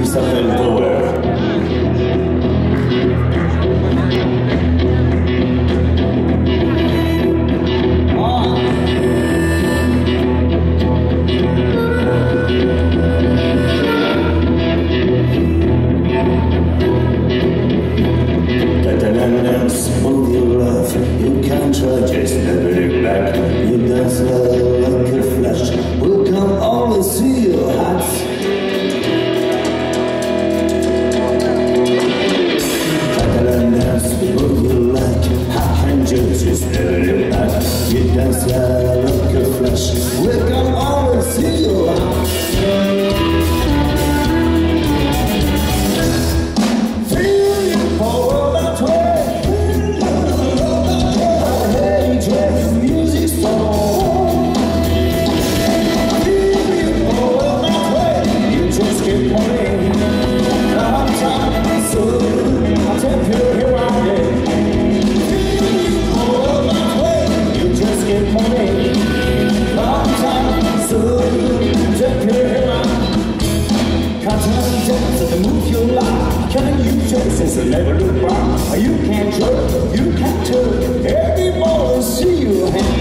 Il s'appelle Power. Move your love, you can't try, just never look back. You dance like a flash, we'll come always see your heart. Catalan dance, move your like, how can you just never look back? You dance like a flash, we'll come always see your heart. Move your life, can you just since you never look back? You can't jerk, you can't turn, everybody see you.